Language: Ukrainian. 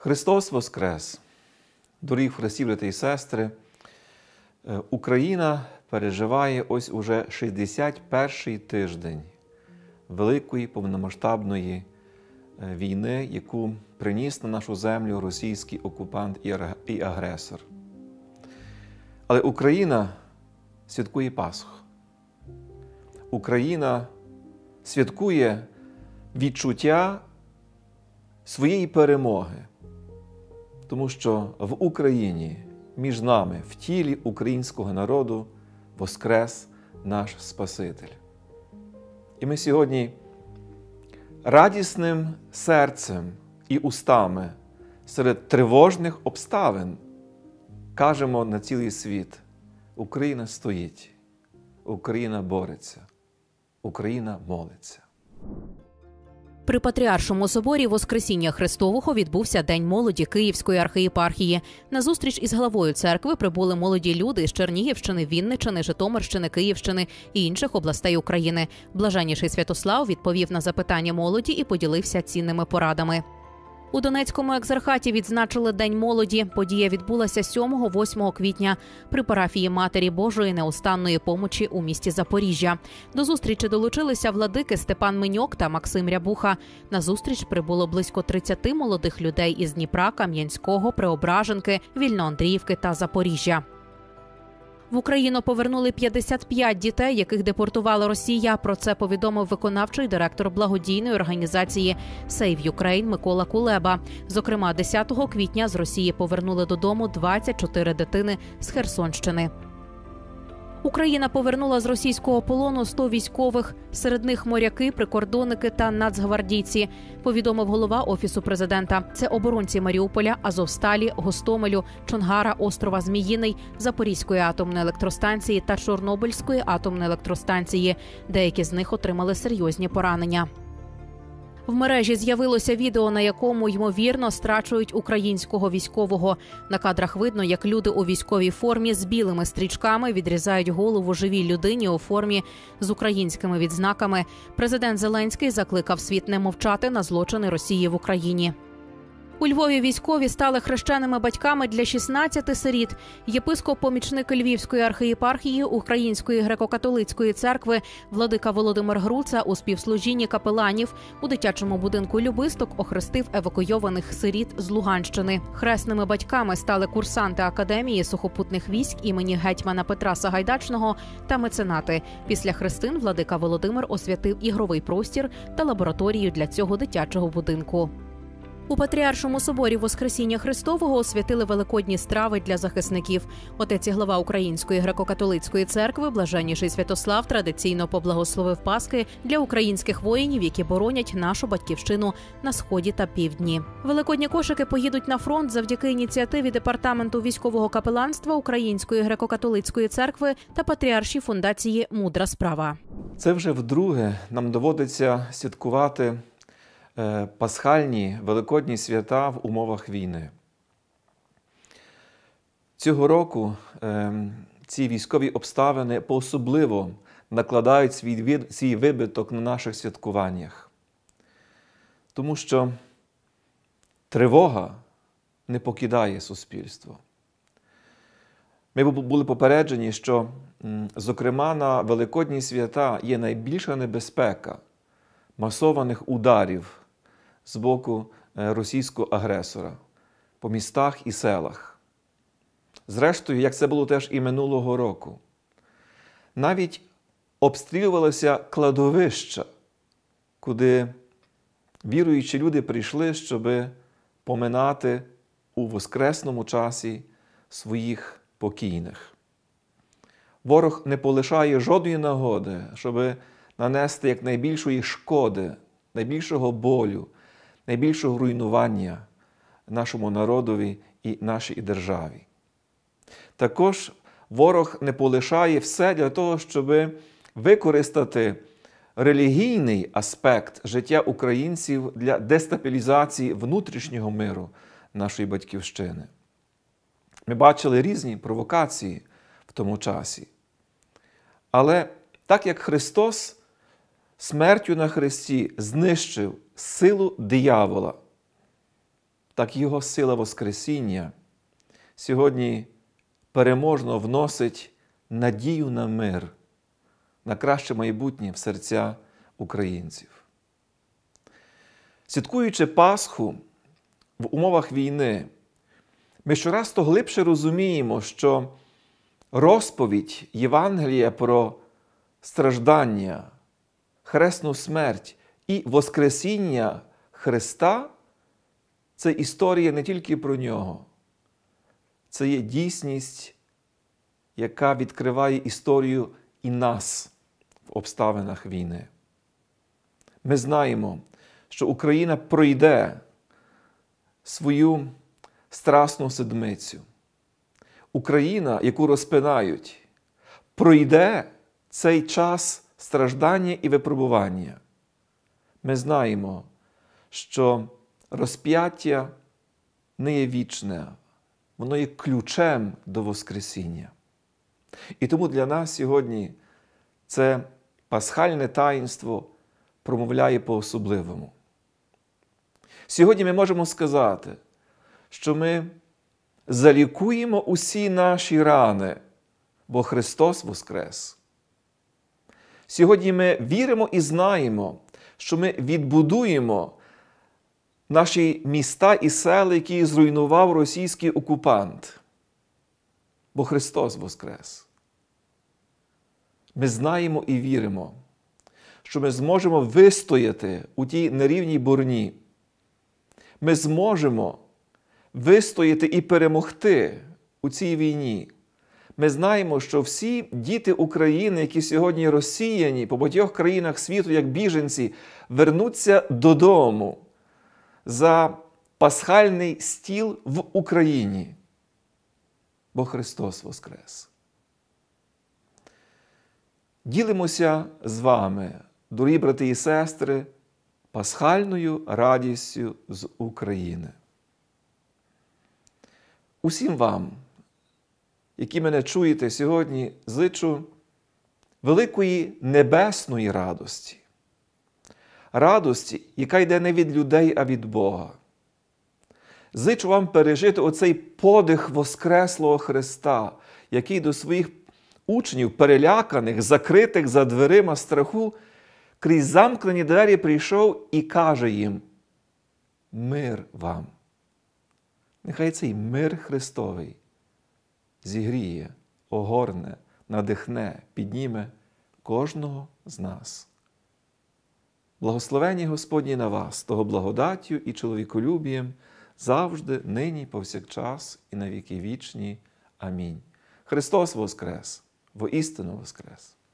Христос Воскрес! Дорогі в Христі, брати і сестри, Україна переживає ось уже 61-й тиждень великої повномасштабної війни, яку приніс на нашу землю російський окупант і агресор. Але Україна святкує Пасху. Україна святкує відчуття своєї перемоги, тому що в Україні, між нами, в тілі українського народу воскрес наш Спаситель. І ми сьогодні радісним серцем і устами серед тривожних обставин кажемо на цілий світ: Україна стоїть, Україна бореться, Україна молиться. При Патріаршому соборі Воскресіння Христового відбувся День молоді Київської архієпархії. На зустріч із главою церкви прибули молоді люди з Чернігівщини, Вінниччини, Житомирщини, Київщини і інших областей України. Блаженніший Святослав відповів на запитання молоді і поділився цінними порадами. У Донецькому екзархаті відзначили День молоді. Подія відбулася 7-8 квітня при парафії Матері Божої неустанної помочі у місті Запоріжжя. До зустрічі долучилися владики Степан Меньок та Максим Рябуха. На зустріч прибуло близько 30 молодих людей із Дніпра, Кам'янського, Преображенки, Вільноандріївки та Запоріжжя. В Україну повернули 55 дітей, яких депортувала Росія. Про це повідомив виконавчий директор благодійної організації Save Ukraine Микола Кулеба. Зокрема, 10 квітня з Росії повернули додому 24 дитини з Херсонщини. Україна повернула з російського полону 100 військових, серед них моряки, прикордонники та нацгвардійці, повідомив голова Офісу президента. Це оборонці Маріуполя, Азовсталі, Гостомелю, Чонгара, острова Зміїний, Запорізької атомної електростанції та Чорнобильської атомної електростанції. Деякі з них отримали серйозні поранення. В мережі з'явилося відео, на якому, ймовірно, страчують українського військового. На кадрах видно, як люди у військовій формі з білими стрічками відрізають голову живій людині у формі з українськими відзнаками. Президент Зеленський закликав світ не мовчати на злочини Росії в Україні. У Львові військові стали хрещеними батьками для 16 сиріт. Єпископ-помічник Львівської архієпархії Української греко-католицької церкви владика Володимир Груца у співслужінні капеланів у дитячому будинку Любисток охрестив евакуйованих сиріт з Луганщини. Хресними батьками стали курсанти Академії сухопутних військ імені гетьмана Петра Сагайдачного та меценати. Після хрестин владика Володимир освятив ігровий простір та лабораторію для цього дитячого будинку. У Патріаршому соборі Воскресіння Христового освятили великодні страви для захисників. Отець і глава Української греко-католицької церкви Блаженніший Святослав традиційно поблагословив Пасхи для українських воїнів, які боронять нашу батьківщину на Сході та Півдні. Великодні кошики поїдуть на фронт завдяки ініціативі Департаменту військового капеланства Української греко-католицької церкви та Патріаршій фундації «Мудра справа». Це вже вдруге нам доводиться святкувати пасхальні, великодні свята в умовах війни. Цього року ці військові обставини по-особливо накладають свій вибиток на наших святкуваннях. Тому що тривога не покидає суспільство. Ми були попереджені, що, зокрема, на великодні свята є найбільша небезпека масованих ударів з боку російського агресора по містах і селах. Зрештою, як це було теж і минулого року. Навіть обстрілювалися кладовища, куди віруючі люди прийшли, щоб поминати у воскресному часі своїх покійних. Ворог не полишає жодної нагоди, щоб нанести якнайбільшої шкоди, найбільшого болю, найбільшого руйнування нашому народові і нашій державі. Також ворог не полишає все для того, щоб використати релігійний аспект життя українців для дестабілізації внутрішнього миру нашої батьківщини. Ми бачили різні провокації в тому часі. Але так як Христос смертю на хресті знищив силу диявола, так Його сила Воскресіння сьогодні переможно вносить надію на мир, на краще майбутнє в серця українців. Святкуючи Пасху в умовах війни, ми щораз то глибше розуміємо, що розповідь Євангелія про страждання, хресну смерть і Воскресіння Христа – це історія не тільки про Нього. Це є дійсність, яка відкриває історію і нас в обставинах війни. Ми знаємо, що Україна пройде свою страсну седмицю. Україна, яку розпинають, пройде цей час страждання і випробування. Ми знаємо, що розп'яття не є вічне, воно є ключем до Воскресіння. І тому для нас сьогодні це пасхальне таїнство промовляє по-особливому. Сьогодні ми можемо сказати, що ми залікуємо усі наші рани, бо Христос воскрес. Сьогодні ми віримо і знаємо, що ми відбудуємо наші міста і села, які зруйнував російський окупант, бо Христос воскрес. Ми знаємо і віримо, що ми зможемо вистояти у тій нерівній борні. Ми зможемо вистояти і перемогти у цій війні. Ми знаємо, що всі діти України, які сьогодні розсіяні по багатьох країнах світу, як біженці, вернуться додому за пасхальний стіл в Україні, бо Христос воскрес. Ділимося з вами, дорогі брати і сестри, пасхальною радістю з України. Усім вам, які мене чуєте сьогодні, зичу великої небесної радості. Радості, яка йде не від людей, а від Бога. Зичу вам пережити оцей подих Воскреслого Христа, який до своїх учнів, переляканих, закритих за дверима страху, крізь замкнені двері прийшов і каже їм: «Мир вам». Нехай цей мир Христовий зігріє, огорне, надихне, підніме кожного з нас. Благословення Господні на вас, того благодаттю і чоловіколюбієм, завжди, нині, повсякчас і на віки вічні. Амінь. Христос воскрес, воістину воскрес!